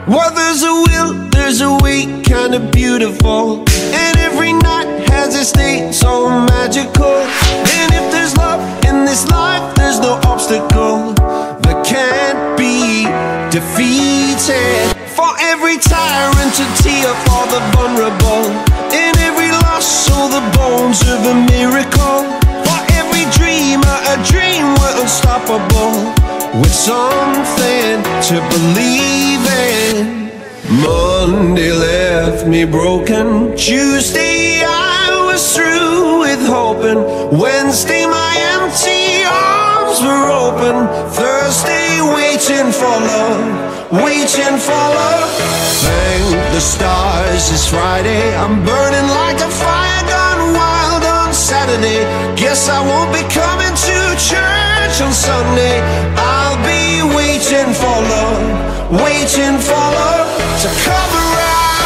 Well, there's a will, there's a way, kinda beautiful, and every night has its day so magical. And if there's love in this life, there's no obstacle that can't be defeated. For every tyrant, a tear for the vulnerable, in every loss, so the bones of a miracle. For every dreamer, a dream we're unstoppable, with something to believe in. Monday left me broken. Tuesday I was through with hoping. Wednesday my empty arms were open. Thursday waiting for love, waiting for love. Thank the stars it's Friday. I'm burning like a fire gone wild on Saturday. Guess I won't be coming to church on Sunday. I'll be waiting for love, waiting for love to come around.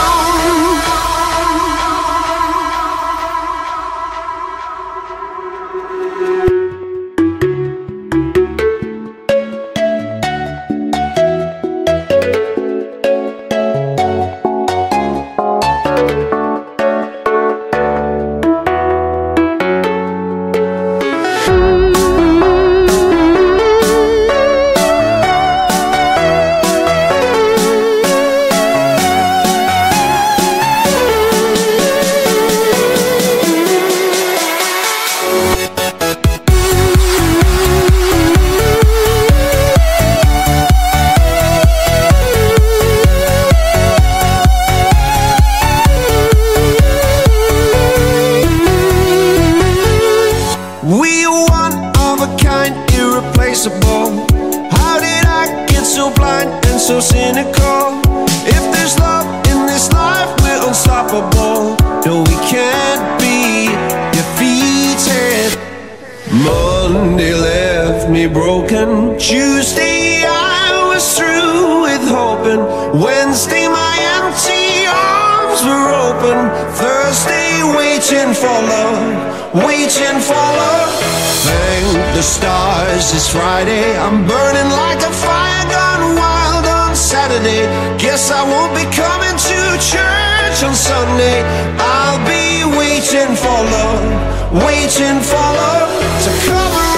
We are one of a kind, irreplaceable. How did I get so blind and so cynical? If there's love in this life, we're unstoppable. No, we can't be defeated. Monday left me broken. Tuesday I was through with hoping. Wednesday my empty arms were open. Thursday waiting for love, waiting for love. Thank the stars it's Friday. I'm burning like a fire gone wild on Saturday. Guess I won't be coming to church on Sunday. I'll be waiting for love, waiting for love to come around.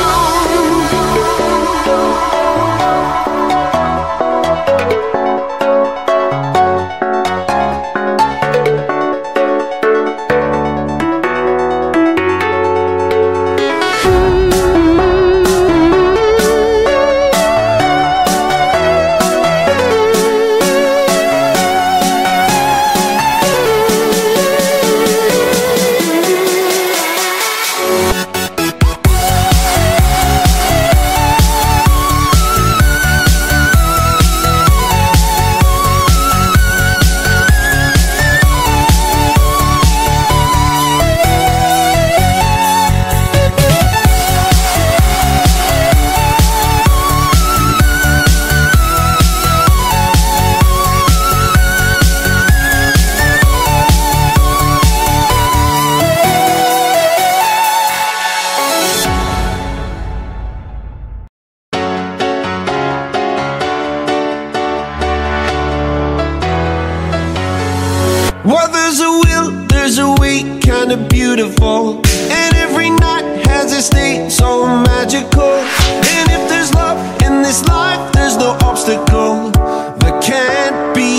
Well, there's a will, there's a way, kinda beautiful, and every night has its day so magical. And if there's love in this life, there's no obstacle that can't be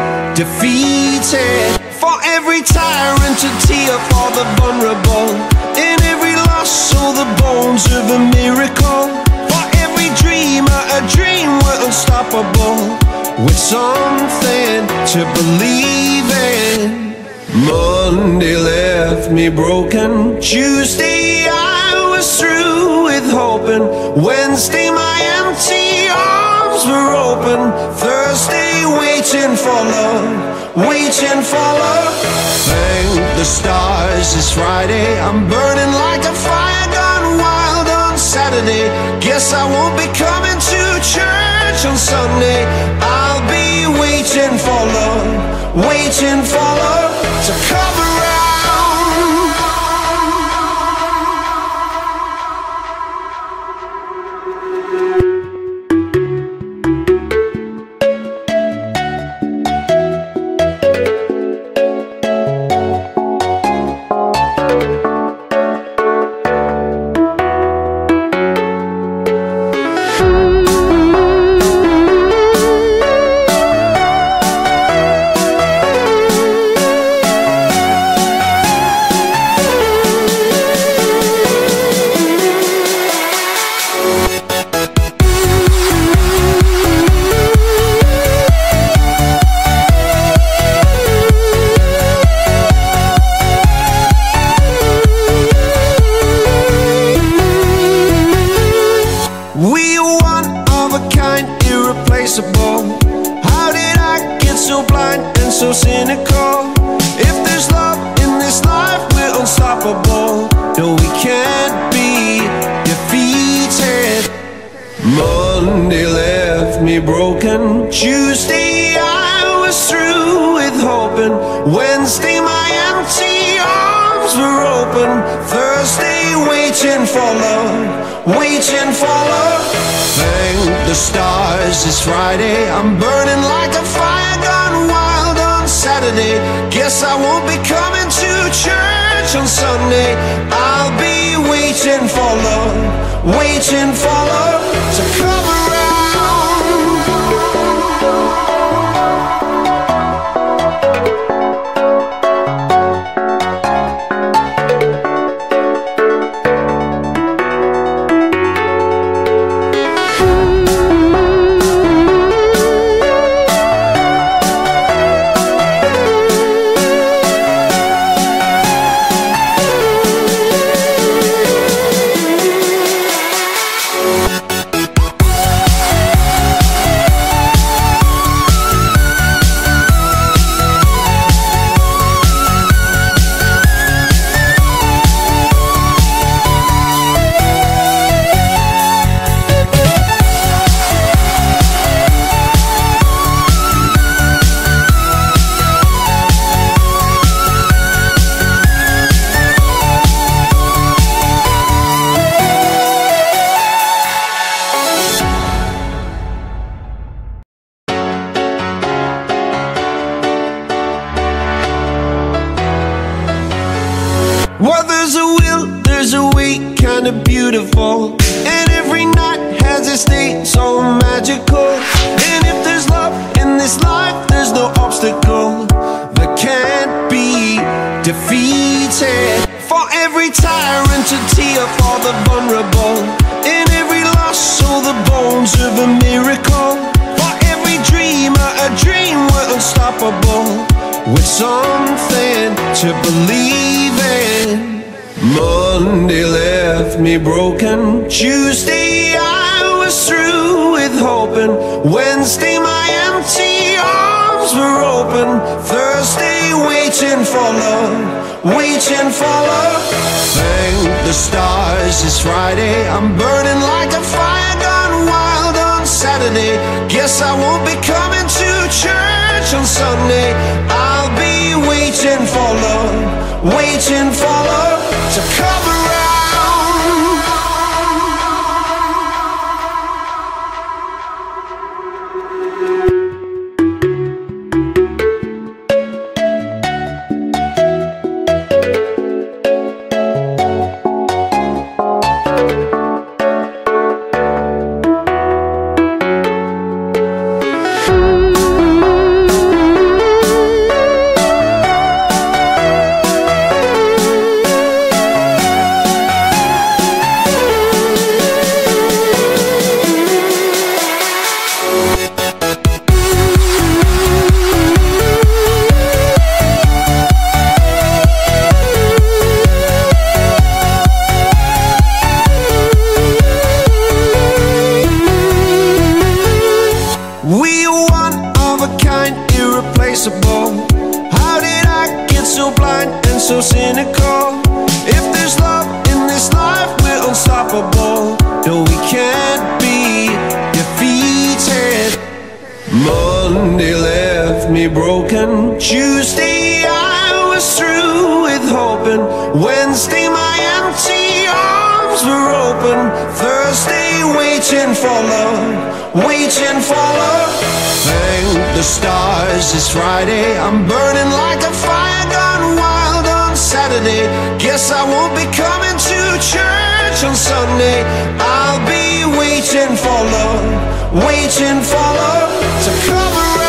defeated. For every tyrant, a tear for the vulnerable, in every loss, so the bones of a miracle. For every dreamer, a dream we're unstoppable, with something to believe in. Monday left me broken. Tuesday I was through with hoping. Wednesday my empty arms were open. Thursday waiting for love, waiting for love. Thank the stars it's Friday. I'm burning like a fire gone wild on Saturday. Guess I won't be coming to church on Sunday. I'll be waiting for love, waiting for love to come around. me broken. Tuesday I was through with hoping. Wednesday my empty arms were open. Thursday waiting for love, waiting for love. Thank the stars it's Friday. I'm burning like a fire gone wild on Saturday. Guess I won't be coming to church on Sunday. I'll be waiting for love, waiting for love to come around. Well, there's a will, there's a way, kinda beautiful. And every night has its day, so magical. And if there's love in this life, there's no obstacle that can't be defeated. For every tyrant, a tear for the vulnerable. In every loss, so the bones of a miracle. For every dreamer, a dream we're unstoppable, with something to believe in. Monday left me broken. Tuesday I was through with hoping. Wednesday my empty arms were open. Thursday waiting for love, waiting for love. Thank the stars it's Friday. I'm burning like a fire gone wild on Saturday. Guess I won't be coming to church on Sunday. I'll be waiting for love, waiting for love to come around. We are one of a kind, irreplaceable. How did I get so blind and so cynical? If there's love in this life, we're unstoppable. No, we can't be defeated. Monday left me broken. Tuesday I was through with hoping. Wednesday my empty arms were open. Thursday waiting for love, waiting for love. Thank the stars it's Friday. I'm burning like a fire gone wild on Saturday. Guess I won't be coming to church on Sunday. I'll be waiting for love, waiting for love to come around.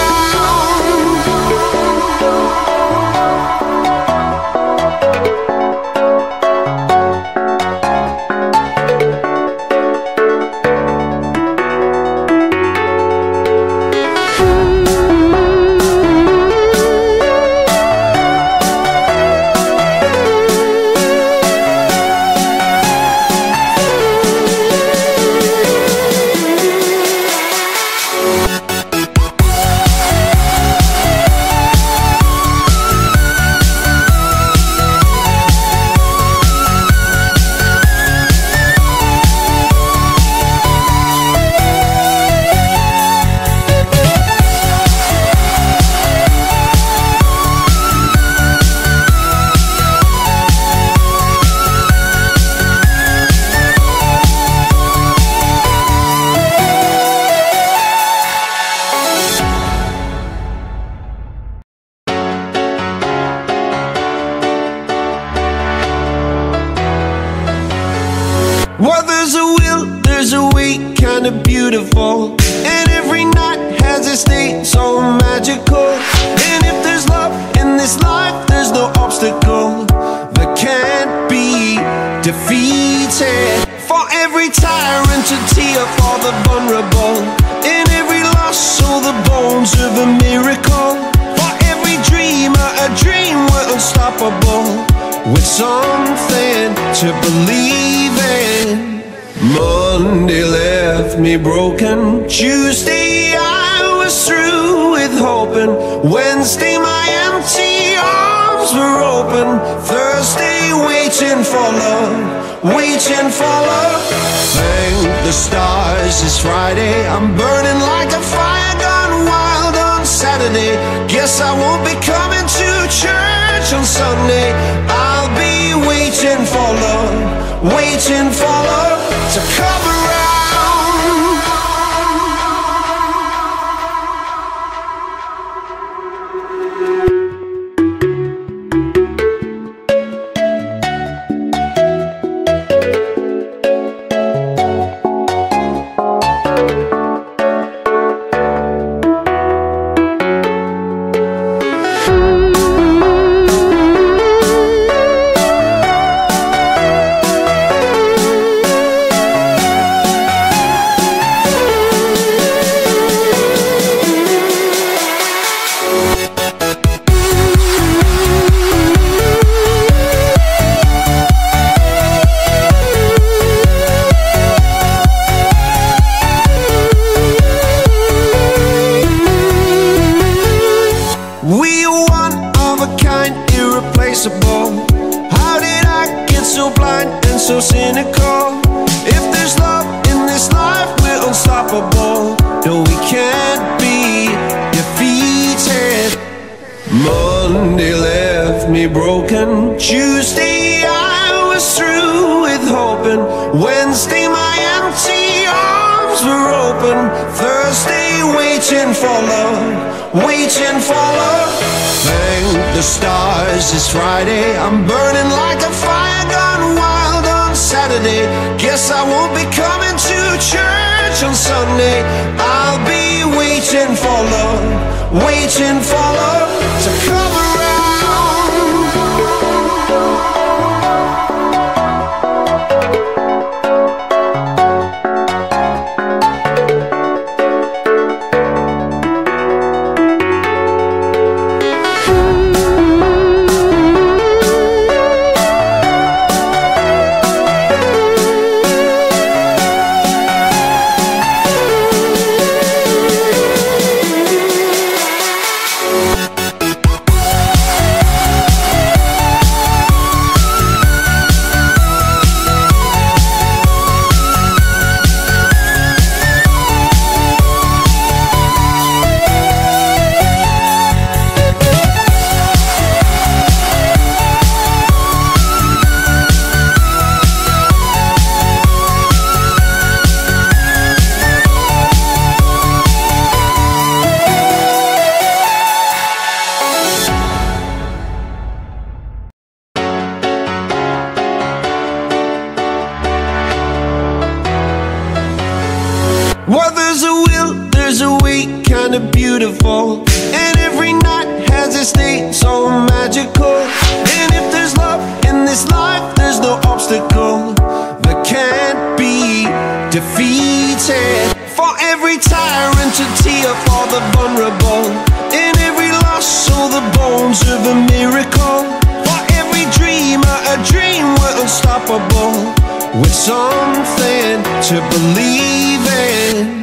Well, there's a will, there's a way, kinda beautiful, and every night has a state so magical. And if there's love in this life, there's no obstacle that can't be defeated. For every tyrant, a tear for the vulnerable, in every loss, so the bones of a miracle. For every dreamer, a dream we're unstoppable, with something to believe in. Monday left me broken. Tuesday I was through with hoping. Wednesday my empty arms were open. Thursday waiting for love, waiting for love. Thank the stars it's Friday. I'm burning like a fire gone wild on Saturday. Guess I won't be coming to church on Sunday. I'll be waiting for love, waiting for love to come around. We are one of a kind, irreplaceable. How did I get so blind and so cynical? If there's love in this life, we're unstoppable. No, we can't be defeated. Monday left me broken. Tuesday I was through with hoping. Wednesday my empty arms were open. Thursday waiting for love, waiting for love. Thank the stars it's Friday. I'm burning like a fire gone wild on Saturday. Guess I won't be coming to church on Sunday. I'll be waiting for love, waiting for love to come around. Well, there's a will, there's a way, kinda beautiful, and every night has a state so magical. And if there's love in this life, there's no obstacle that can't be defeated. For every tyrant, a tear for the vulnerable, in every loss, so the bones of a miracle. For every dreamer, a dream we're unstoppable, with something to believe in.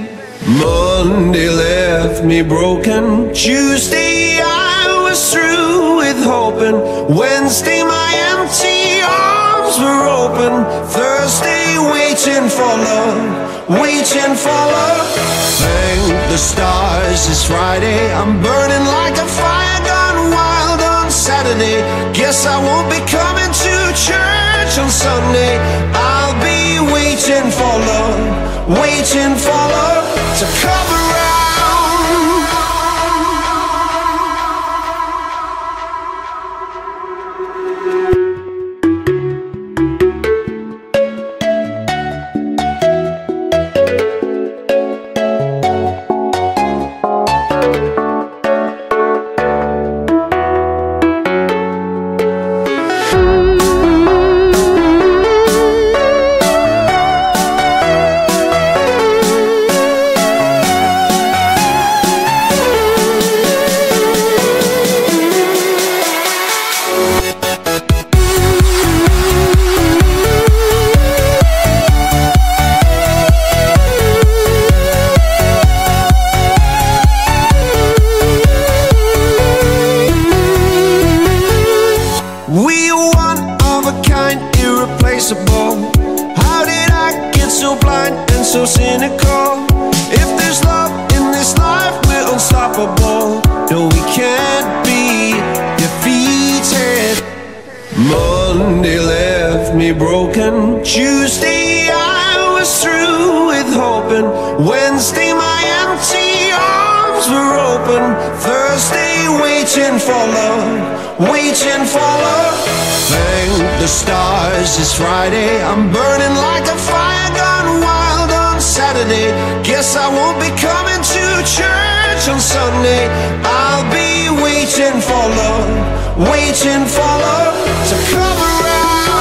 Monday left me broken. Tuesday I was through with hoping. Wednesday my empty arms were open. Thursday waiting for love, waiting for love. Thank the stars it's Friday. I'm burning like a fire gone wild on Saturday. Guess I won't be coming to church on Sunday. I'll be waiting for love, waiting for love to come around. so blind and so cynical. If there's love in this life, we're unstoppable. No, we can't be defeated. Monday left me broken. Tuesday I was through with hoping. Wednesday my empty arms were open. Thursday waiting for love, waiting for love. Thank the stars it's Friday. I'm burning like a fire gone wild on Saturday. Guess I won't be coming to church on Sunday. I'll be waiting for love, waiting for love to come around.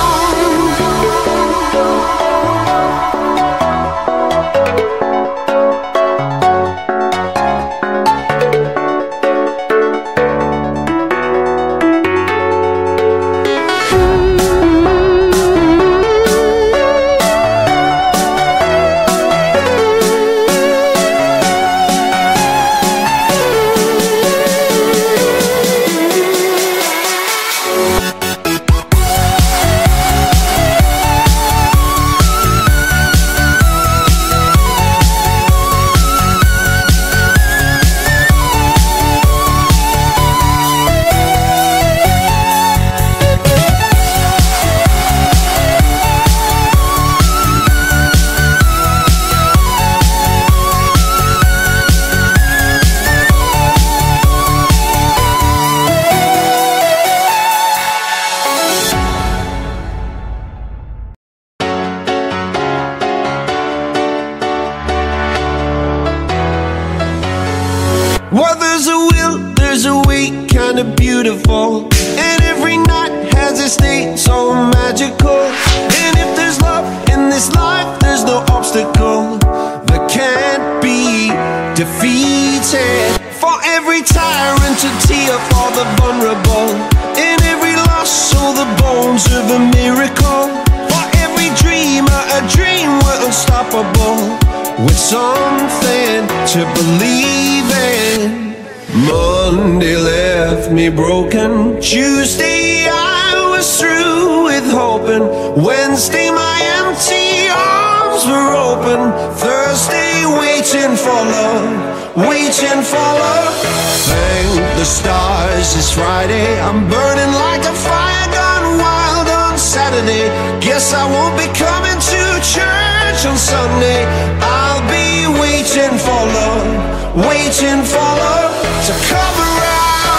Well, there's a will, there's a way, kinda beautiful. And every night has its day, so magical. And if there's love in this life, there's no obstacle that can't be defeated. For every tyrant to tear for the vulnerable. In every loss, all the bones of a miracle. For every dreamer, a dream we're unstoppable. With something to believe in. Monday left me broken. Tuesday I was through with hoping. Wednesday my empty arms were open. Thursday waiting for love, waiting for love. Thank the stars it's Friday. I'm burning like a fire gone wild on Saturday. Guess I won't be coming to church on Sunday. I'll be waiting for love, waiting for love to come around.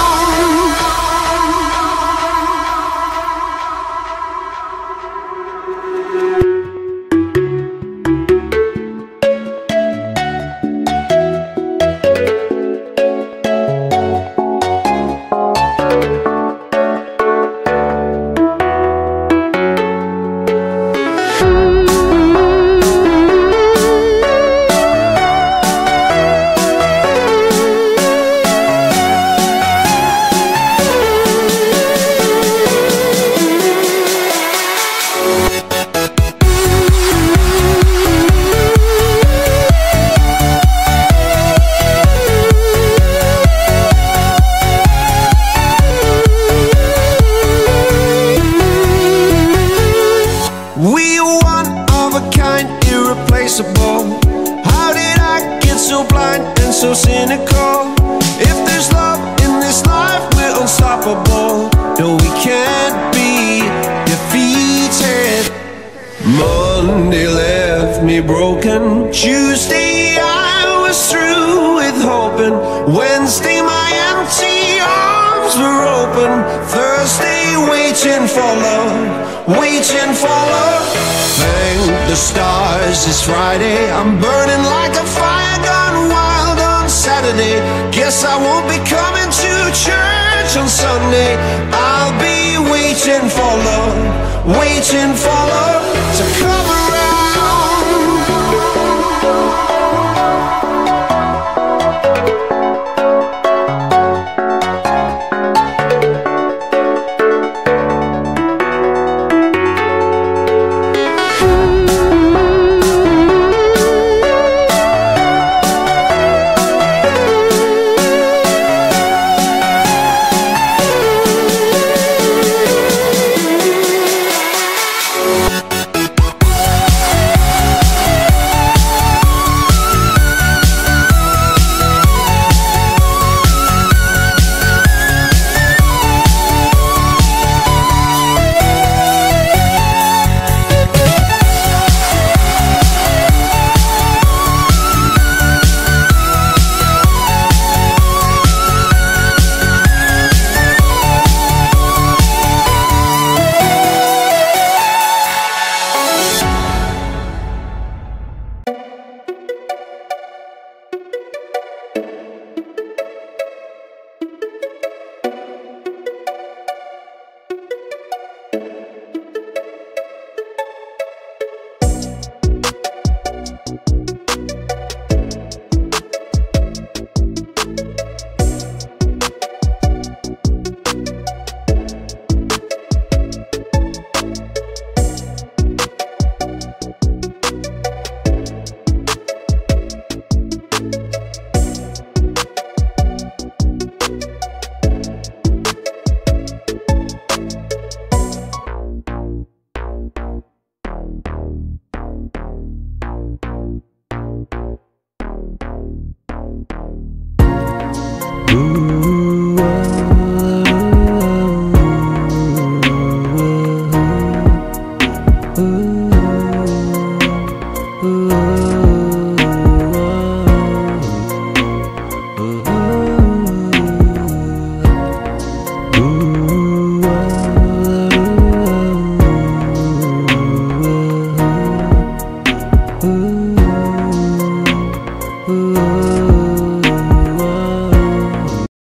We are one of a kind, irreplaceable. How did I get so blind and so cynical? If there's love in this life, we're unstoppable. No, we can't be defeated. Monday left me broken. Tuesday I was through with hoping. Wednesday my empty arms were open. Thursday waiting for love, waiting for love. Thank the stars it's Friday. I'm burning like a fire gone wild on Saturday. Guess I won't be coming to church on Sunday. I'll be waiting for love, waiting for love to come around. Ooh, ooh.